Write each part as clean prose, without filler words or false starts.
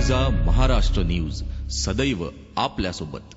गर्जा Maharashtra news सदैव आपल्यासोबत।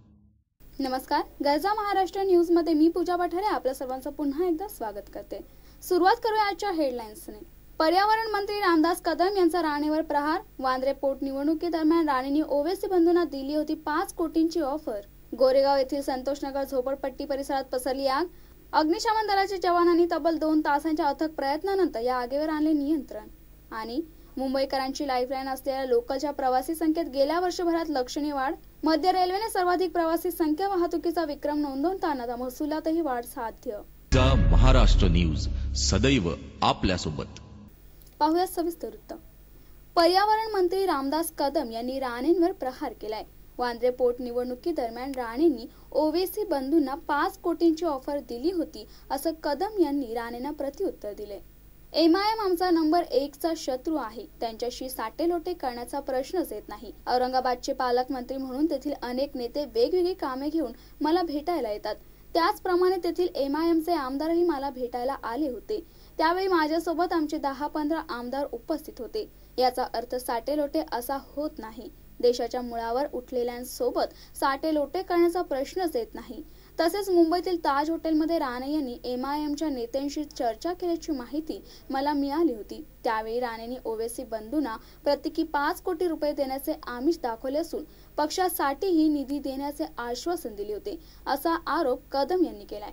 नमस्कार, गर्जा महाराष्ट्र न्यूज मध्ये मी पूजा पठारे आपल्या सर्वांचं पुन्हा एकदा स्वागत करते। सुरुवात करूया आजच्या हेडलाईन्सने। पर्यावरण मंत्री रामदास कदम यांचा राणेवर प्रहार। वांद्रे पोटनिवडणुकीदरम्यान राणेंनी ओवेसी बंधूंना दिली होती 5 कोटींची ऑफर। गोरेगाव येथील संतोषनगर झोपडपट्टी परिसरात पसरली आग। अग्निशमन दलाच्या जवानांनी तब्बल 2 तासांच्या अथक प्रयत्नानंतर या आगीवर आणले नियंत्रण। आणि मुंबईकरांची लाईफलाईन असलेल्या लोकलच्या प्रवासी संख्येत गेल्या वर्षभरात लक्षणीय वाढ। मध्य रेल्वेने सर्वाधिक प्रवासी संख्या वाहतुकीचा विक्रम नोंदवताना महसुलातही वाढ साध्य। गर्जा महाराष्ट्र न्यूज सदैव आपल्यासोबत। पाहूया सविस्तर वृत्त। पर्यावरण मंत्री रामदास कदम यांनी राणेंवर प्रहार केलाय। वांद्रे पोटनिवडणुकीदरम्यान राणेंनी ओवेसी बंधूंना 5 कोटींची ऑफर दिली होती असं कदम यांनी राणेंना प्रत्युत्तर दिले। एमआयएम आमचा नंबर 1 चा शत्रू आहे, त्यांच्याशी साटेलोटे करण्याचा प्रश्नच येत नाही। औरंगाबादचे पालकमंत्री म्हणून तेथील अनेक नेते वेगवेगळी कामे घेऊन मला भेटायला येतात, त्याचप्रमाणे तेथील एमआयएमचे आमदारही मला भेटायला आले होते। त्यावेळी माझ्यासोबत आमचे 10-15 आमदार उपस्थित होते। याचा अर्थ साटेलोटे असा होत नाही। देशाच्या मुळावर उठलेल्यांसोबत साटेलोटे करण्याचा प्रश्नच येत नाही। तसेच मुंबईतील ताज हॉटेलमध्ये राणे यांनी एमआयएमच्या नेत्यांशी चर्चा केल्याची माहिती मला मिळाली होती। त्यावेळी राणेंनी ओवेसी बंधूंना प्रत्येकी 5 कोटी रुपये देण्याचे आमिष दाखवले असून पक्षासाठीही निधी देण्याचे आश्वासन दिले होते, असा आरोप कदम यांनी केलाय।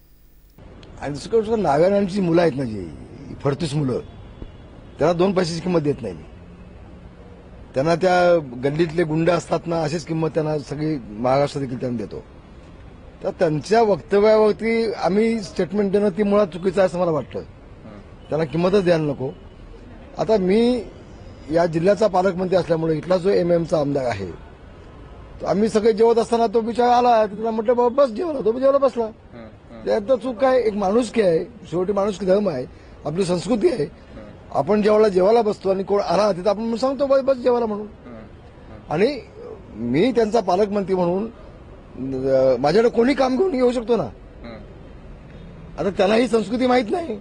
आणि दुसरीकडे नागालँडची मुलं आहेत ना, जी फडतूस मुलं, त्यांना 2 पैशाची किंमत देत नाही। त्यांना त्या गल्लीतले गुंड असतात ना, अशीच किंमत त्यांना सगळी महाराष्ट्र देखील त्यांना देतो। तर त्यांच्या वक्तव्यावरती आम्ही स्टेटमेंट देणं ती मुळात चुकीचं आहे असं मला वाटतं। त्यांना किंमतच द्यायला नको। आता मी या जिल्ह्याचा पालकमंत्री असल्यामुळे इथला जो एमएमचा आमदार आहे, तो आम्ही सगळे जेवत असताना तो बिचारा आला, त्याला म्हटलं बाबा बस जेवला, तो जेवला बसला। त्यात चूक काय? एक माणुसकी आहे, शेवटी माणुसकी धर्म आहे, आपली संस्कृती आहे। आपण जेवायला बसतो आणि कोण आला तिथं आपण सांगतो बस जेवायला म्हणून। आणि मी त्यांचा पालकमंत्री म्हणून माझ्याकडे कोणी काम घेऊन येऊ शकतो ना। आता त्याला ही संस्कृती माहित नाही,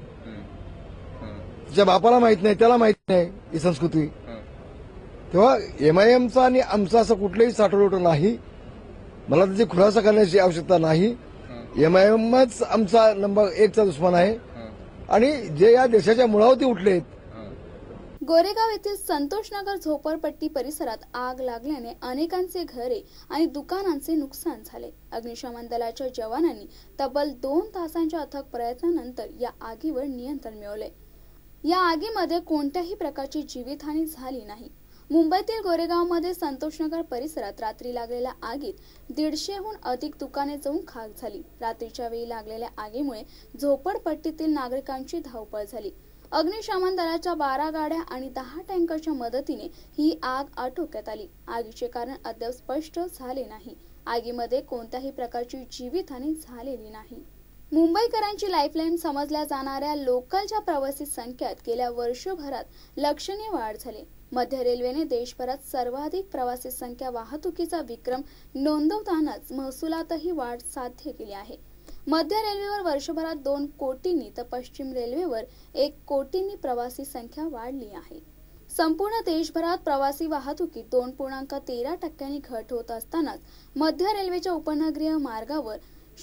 तिच्या बापाला माहित नाही, त्याला माहित नाही ही संस्कृती। तेव्हा एमआयएमचा आणि आमचा असं कुठलंही साठवलोट नाही। मला त्याची खुलासा करण्याची आवश्यकता नाही। एमआयएमच आमचा नंबर 1 चा दुश्मन आहे आणि जे या देशाच्या मुळावरती उठलेत। गोरेगाव येथील संतोषनगर झोपडपट्टी परिसरात आग लागल्याने अनेकांचे घरे आणि दुकानांचे नुकसान झाले। अग्निशमन दलाच्या जवानांनी तब्बल 2 तासांच्या अथक प्रयत्नानंतर या आगीवर नियंत्रण मिळवले। या आगीमध्ये कोणत्याही प्रकारची जीवितहानी झाली नाही। मुंबईतील गोरेगावमध्ये संतोषनगर परिसरात रात्री लागलेल्या आगीत 150हून अधिक दुकाने जळून खाक झाली। रात्रीच्या वेळी लागलेल्या आगीमुळे झोपडपट्टीतील नागरिकांची धावपळ झाली। अग्निशमन दलाच्या 12 गाड्या आणि 10 टँकरच्या मदतीने ही आग आटोक्यात आली। आगीचे कारण अद्याप स्पष्ट झाले नाही। आगीमध्ये कोणत्याही प्रकारची जीवितहानी झालेली नाही। मुंबईकरांची लाईफलाईन समजल्या जाणाऱ्या लोकलच्या प्रवासी संख्येत गेल्या वर्षभरात लक्षणीय वाढ झाली। मध्य रेल्वेने देशभरात सर्वाधिक प्रवासी संख्या वाहतुकीचा विक्रम नोंदवतानाच महसुलातही वाढ साध्य केली आहे। मध्य रेल्वेवर वर्षभरात 2 कोटींनी तर पश्चिम रेल्वेवर 1 कोटींनी प्रवासी संख्या वाढली आहे। संपूर्ण देशभरात प्रवासी वाहतुकीत 2.13% घट होत असतानाच मध्य रेल्वेच्या उपनगरीय मार्गावर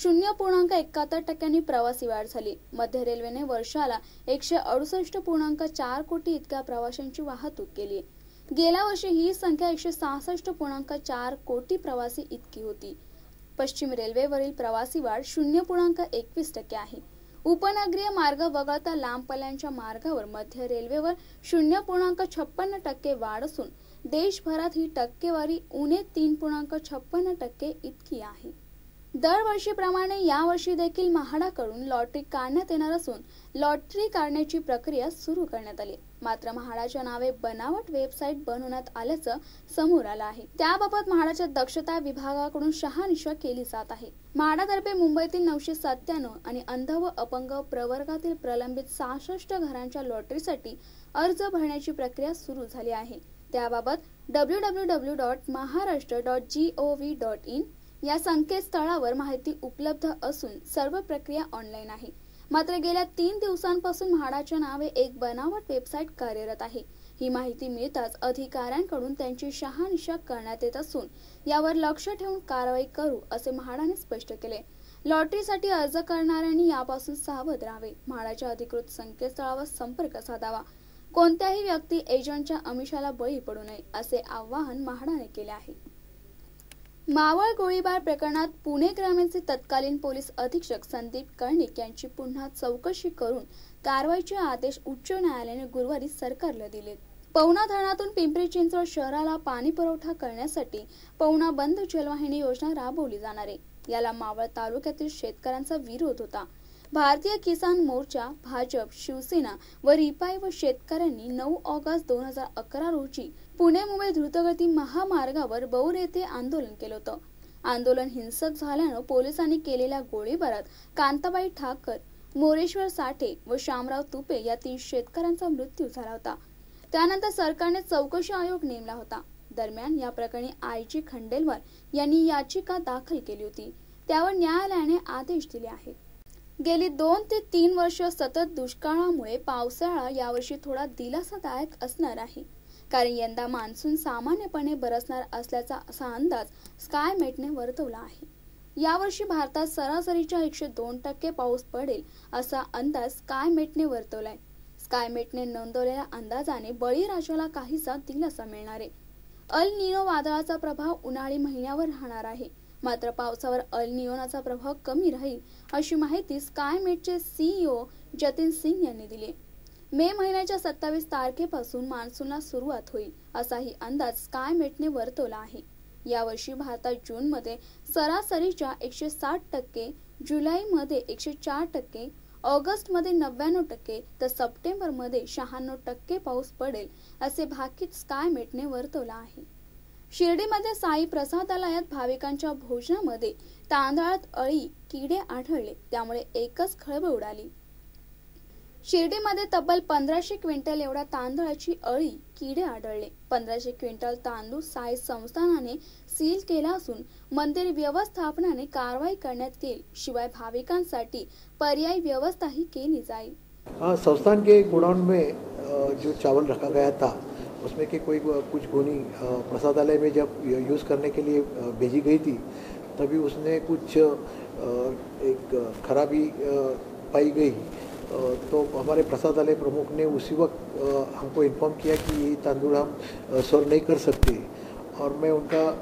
0.71% प्रवासी वाढ झाली। मध्य रेल्वेने वर्षाला 168.4 कोटी इतक्या प्रवाशांची वाहतूक केली। गेल्या वर्षी ही संख्या 166.4 कोटी प्रवासी इतकी होती। पश्चिम रेल्वेवरील प्रवासी वाढ 0.21% आहे। उपनगरीय मार्ग वगळता लांब पल्ल्याच्या मार्गावर मध्य रेल्वेवर 0.56% वाढ असून देशभरात ही टक्केवारी उणे 3.56% इतकी आहे। दरवर्षीप्रमाणे यावर्षी देखील म्हाडाकडून लॉटरी काढण्यात येणार असून लॉटरी काढण्याची प्रक्रिया सुरू करण्यात आली। मात्र म्हाडाच्या नावे बनावट वेबसाईट बनवण्यात आल्याचं समोर आलं आहे। त्याबाबत म्हाडाच्या दक्षता विभागाकडून शहानिशा केली जात आहे। म्हाडातर्फे मुंबईतील 997 आणि अंध व अपंग प्रवर्गातील प्रलंबित 66 घरांच्या लॉटरीसाठी अर्ज भरण्याची प्रक्रिया सुरू झाली आहे। त्याबाबत www.maharashtra.gov.in या संकेतस्थळावर माहिती उपलब्ध असून सर्व प्रक्रिया ऑनलाईन आहे। मात्र गेल्या 3 दिवसांपासून म्हाडाच्या नावे एक बनावट वेबसाईट कार्यरत आहे। ही माहिती मिळताच अधिकाऱ्यांकडून त्यांची शहानिशा करण्यात येत असून यावर लक्ष ठेवून कारवाई करू असे म्हाडाने स्पष्ट केले. लॉटरीसाठी अर्ज करणाऱ्यांनी यापासून सावध राहावे. म्हाडाच्या अधिकृत संकेतस्थळावर संपर्क साधावा. कोणत्याही व्यक्ती एजंटच्या आमिषाला बळी पडू नये असे आवाहन म्हाडाने केले आहे. मावळ गोळीबार प्रकरणात पुणे ग्रामीणचे तत्कालीन पोलीस अधीक्षक संदीप कर्णिक यांची पुन्हा चौकशी करून कारवाईचे आदेश उच्च न्यायालयाने गुरुवारी सरकारला दिले. पवना धरणातून पिंपरी चिंचवड शहराला पाणी पुरवठा करण्यासाठी पवना बंद जलवाहिनी योजना राबवली जाणार आहे. याला मावळ तालुक्यातील शेतकऱ्यांचा विरोध होता. भारतीय किसान मोर्चा, भाजप, शिवसेना व रिपाई व शेतकऱ्यांनी 9 ऑगस्ट 2011 रोजी पुणे-मुंबई द्रुतगती महामार्गावर बौर येथे आंदोलन केलं होतं. आंदोलन हिंसक झाल्यानं पोलिसांनी केलेल्या गोळीबारात कांताबाई ठाकर, मोरेश्वर साठे व शामराव तुपे या 3 शेतकऱ्यांचा मृत्यू झाला होता. त्यानंतर सरकारने चौकशी आयोग नेमला होता. दरम्यान या प्रकरणी आयजी खंडेलवाल यांनी याचिका दाखल केली होती. त्यावर न्यायालयाने आदेश दिले आहेत. गेली 2 ते 3 वर्ष सतत दुष्काळामुळे पावसाळा यावर्षी थोडा दिलासादायक असणार आहे. कारण यंदा मान्सून सामान्यपणे बरसणार असल्याचा असा अंदाज स्कायमेटने वर्तवला आहे. यावर्षी भारतात सरासरीच्या 102% पाऊस पडेल असा अंदाज स्कायमेटने वर्तवलाय. स्कायमेटने नोंदवलेल्या अंदाजाने बळीराजाला काहीसा दिलासा मिळणार आहे. अल निनो वादळाचा प्रभाव उन्हाळी महिन्यावर राहणार आहे. मात्र पावसावर अल निनोचा प्रभाव कमी राहील अशी माहिती स्कायमेटचे CEO जतीन सिंग यांनी दिली. मे महिन्याच्या 27 तारखेपासून मान्सूनला सुरुवात होईल असाही अंदाज स्कायमेटने वर्तवला आहे. यावर्षी भारतात जूनमध्ये सरासरीच्या 160%, जुलैमध्ये 104%, ऑगस्टमध्ये 99% तर सप्टेंबरमध्ये 96% पाऊस पडेल असे भाकीत स्कायमेटने वर्तवला आहे. शिर्डीमध्ये साई प्रसादालयात भाविकांच्या भोजनामध्ये तांदळात अळी, किडे आढळले. त्यामुळे एकच खळबळ उडाली. शिर्डीमध्ये तब्बल 1500 क्विंटल एवढ्या तांदळाची अळी, किडे आढळले. 1500 क्विंटल तांदूळ साई संस्थानाने सील केला असून मंदिर व्यवस्थापनाने कारवाई करण्यात येईल. शिवाय भाविकांसाठी पर्यायी व्यवस्थाही केली जाईल. संस्थान के गोडाउन में जो चावल रखा गया था उसमें के कुछ गोनी प्रसादालय में जब यूज़ करने के लिए भेजी गई थी तभी उसने कुछ एक खराबी पाई गई. तो हमारे प्रसादालय प्रमुख ने उसी वक्त हमको इन्फॉर्म किया कि ये तांदूळ हम सर्व नहीं कर सकते. और मैं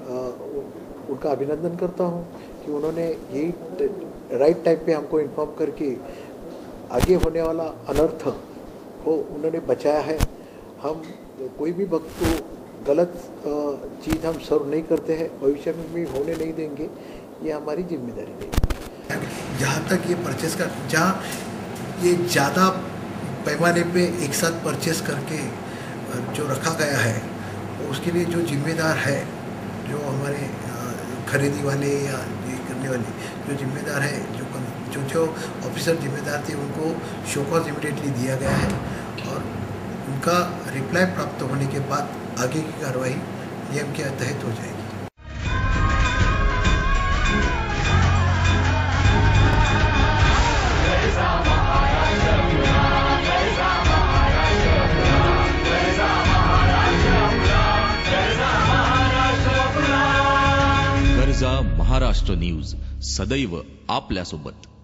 उनका अभिनंदन करता हूँ कि उन्होंने यही राइट टाइम पे हमको इन्फॉर्म करके आगे होने वाला अनर्थ को उन्होंने बचाया है. हम कोई भी वक्त को गलत चीज़ हम सर्व नहीं करते हैं, भविष्य में भी होने नहीं देंगे. ये हमारी जिम्मेदारी है. जहाँ तक ये परचेस का, जहाँ ये ज़्यादा पैमाने पे एक साथ परचेस करके जो रखा गया है उसके लिए जो जिम्मेदार है, जो हमारे खरीदी वाले या ये करने वाले जो जिम्मेदार है, जो ऑफिसर जिम्मेदार थे उनको शो कॉज इमीडिएटली दिया गया है. और उनका रिप्लाई प्राप्त होने के बाद आगे की कार्रवाई नियम के तहत हो जाएगी. गर्जा महाराष्ट्र न्यूज, सदैव आपल्यासोबत.